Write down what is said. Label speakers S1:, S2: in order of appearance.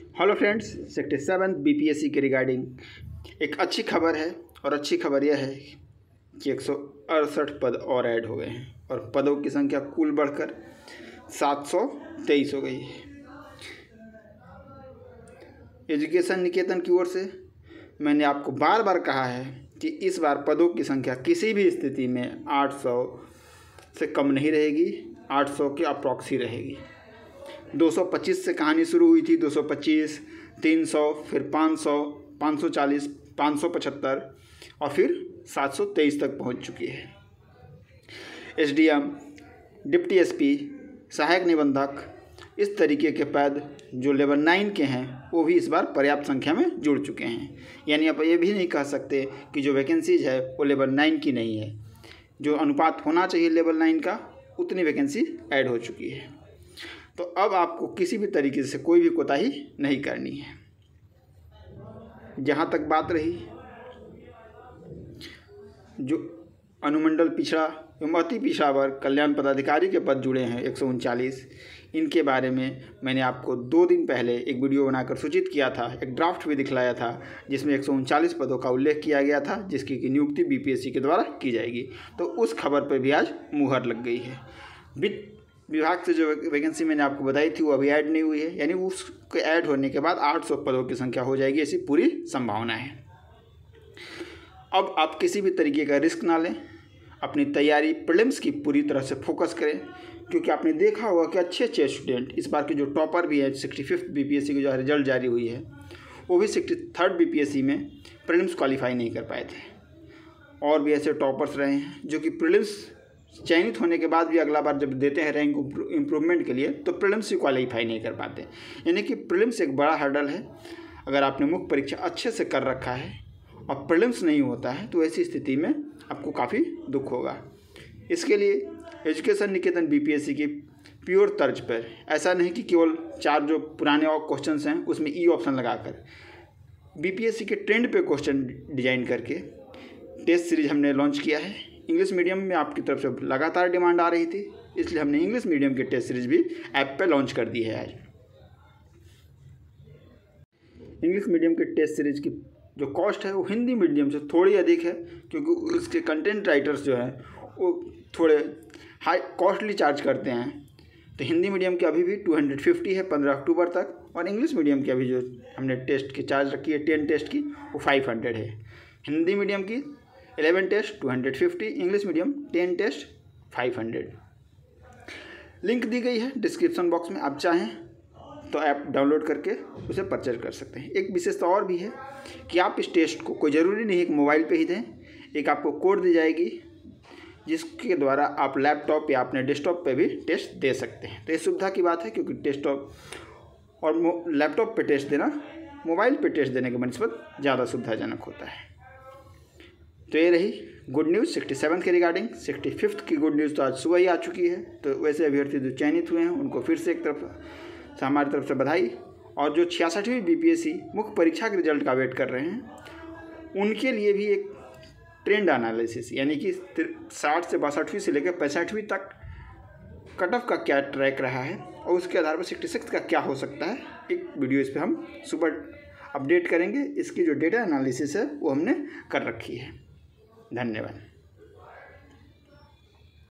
S1: Hello friends, sector 7 BPSC के regarding एक अच्छी खबर है। और अच्छी खबर यह है कि 168 पद और ऐड हो गए हैं और पदों की संख्या कुल बढ़कर 723 हो गई है। एजुकेशन निकेतन की ओर से मैंने आपको बार बार कहा है कि इस बार पदों की संख्या किसी भी स्थिति में 800 से कम नहीं रहेगी, 800 के अप्रॉक्सी रहेगी। 225 से कहानी शुरू हुई थी, 225, 300, फिर 500, 540, 575 और फिर 723 तक पहुंच चुकी है। एसडीएम, डिप्टी एसपी, सहायक निबंधक, इस तरीके के पद जो लेवल 9 के हैं वो भी इस बार पर्याप्त संख्या में जुड़ चुके हैं। यानी आप ये भी नहीं कह सकते कि जो वैकेंसीज है वो लेवल 9 की नहीं है। जो अनुपात होना चाहिए लेवल 9 का, उतनी वैकेंसी ऐड हो चुकी है। तो अब आपको किसी भी तरीके से कोई भी कोताही नहीं करनी है। जहाँ तक बात रही जो अनुमंडल पिछड़ा एवं अति पिछड़ा वर्ग कल्याण पदाधिकारी के पद जुड़े हैं 139, इनके बारे में मैंने आपको 2 दिन पहले एक वीडियो बनाकर सूचित किया था, एक ड्राफ्ट भी दिखलाया था जिसमें 139 पदों का उल्लेख किया गया था जिसकी नियुक्ति बीपीएससी के द्वारा की जाएगी। तो उस खबर पर भी आज मुहर लग गई है। वित्त विभाग से जो वैकेंसी मैंने आपको बताई थी वो अभी ऐड नहीं हुई है, यानी उसके ऐड होने के बाद 800 पदों की संख्या हो जाएगी, ऐसी पूरी संभावना है। अब आप किसी भी तरीके का रिस्क ना लें, अपनी तैयारी प्रीलिम्स की पूरी तरह से फोकस करें, क्योंकि आपने देखा होगा कि अच्छे स्टूडेंट इस बार के जो टॉपर भी है 65th बीपीएससी की जो रिजल्ट जारी हुई है वो भी 63rd बीपीएससी में प्रीलिम्स क्वालिफाई नहीं कर पाए थे। और भी ऐसे टॉपर्स रहे हैं जो कि प्रीलिम्स चयनित होने के बाद भी अगला बार जब देते हैं रैंक इम्प्रूवमेंट के लिए तो प्रीलिम्स से क्वालिफाई नहीं कर पाते। यानी कि प्रीलिम्स एक बड़ा हर्डल है। अगर आपने मुख्य परीक्षा अच्छे से कर रखा है और प्रीलिम्स नहीं होता है तो ऐसी स्थिति में आपको काफ़ी दुख होगा। इसके लिए एजुकेशन निकेतन बीपीएससी की प्योर तर्ज पर, ऐसा नहीं कि केवल 4 जो पुराने और क्वेश्चंस हैं उसमें ई ऑप्शन लगाकर, बीपीएससी के ट्रेंड पे क्वेश्चन डिजाइन करके टेस्ट सीरीज हमने लॉन्च किया है। इंग्लिश मीडियम में आपकी तरफ से लगातार डिमांड आ रही थी, इसलिए हमने इंग्लिश मीडियम की टेस्ट सीरीज भी ऐप पे लॉन्च कर दी है। आज इंग्लिश मीडियम के टेस्ट सीरीज की जो कॉस्ट है वो हिंदी मीडियम से थोड़ी अधिक है, क्योंकि उसके कंटेंट राइटर्स जो हैं वो थोड़े हाई कॉस्टली चार्ज करते हैं। तो हिंदी मीडियम की अभी भी 250 है 15 अक्टूबर तक, और इंग्लिश मीडियम की अभी जो हमने टेस्ट की चार्ज रखी है 10 टेस्ट की वो 500 है। हिंदी मीडियम की 11 test 250, English medium 10 test 500। Link दी गई है डिस्क्रिप्शन बॉक्स में, आप चाहें तो ऐप डाउनलोड करके उसे परचेज कर सकते हैं। एक विशेषता और भी है कि आप इस टेस्ट को कोई ज़रूरी नहीं है कि मोबाइल पे ही दें, एक आपको कोड दी जाएगी जिसके द्वारा आप लैपटॉप या अपने डेस्कटॉप पे भी टेस्ट दे सकते हैं। तो ये सुविधा की बात है, क्योंकि डेस्कटॉप और लैपटॉप पे टेस्ट देना मोबाइल पे टेस्ट देने के बनस्पत ज़्यादा सुविधाजनक होता है। तो ये रही गुड न्यूज़ 67 के रिगार्डिंग। 65th की गुड न्यूज़ तो आज सुबह ही आ चुकी है। तो वैसे अभ्यर्थी जो चयनित हुए हैं उनको फिर से एक तरफ से हमारी तरफ से बधाई, और जो 66वीं बीपीएससी मुख्य परीक्षा के रिजल्ट का वेट कर रहे हैं उनके लिए भी एक ट्रेंड एनालिसिस, यानी कि 60 से 62वीं से लेकर 65वीं तक कट ऑफ का क्या ट्रैक रहा है और उसके आधार पर 66 का क्या हो सकता है, एक वीडियो इस पर हम सुबह अपडेट करेंगे। इसकी जो डेटा एनालिसिस है वो हमने कर रखी है। धन्यवाद।